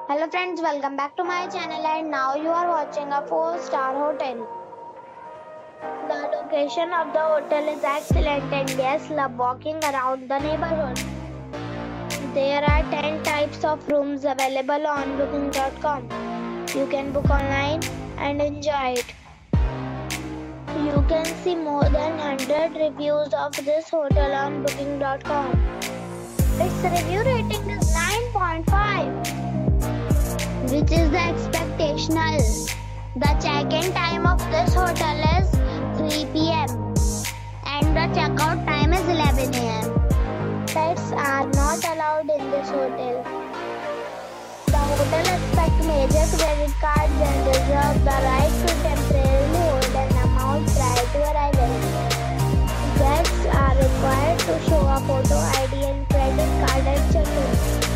Hello friends, welcome back to my channel and now you are watching a 4-star hotel. The location of the hotel is excellent and guests love walking around the neighborhood. There are 10 types of rooms available on booking.com. You can book online and enjoy it. You can see more than 100 reviews of this hotel on booking.com. Its review rating is 9.5. which is the expectational. The check-in time of this hotel is 3 p.m. and the check-out time is 11 a.m. Pets are not allowed in this hotel. The hotel accepts major credit cards and reserves the right to temporarily hold an amount prior to arrival. Guests are required to show a photo ID and credit card at check-in.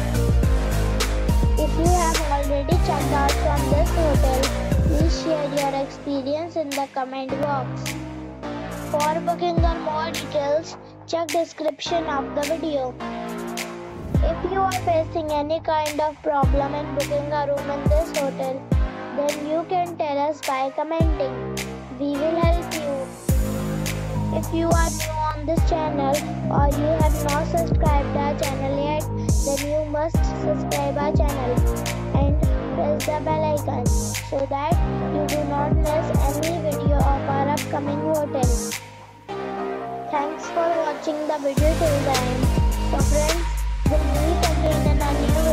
If you have already checked out from this hotel, please share your experience in the comment box. For booking or more details, check description of the video. If you are facing any kind of problem in booking a room in this hotel, then you can tell us by commenting. We will help you. If you are new on this channel or you have not subscribed our channel yet, then you must subscribe our channel and press the bell icon so that you do not miss any video of our upcoming hotel. Thanks for watching the video till the end. So friends, we'll meet again in a new video.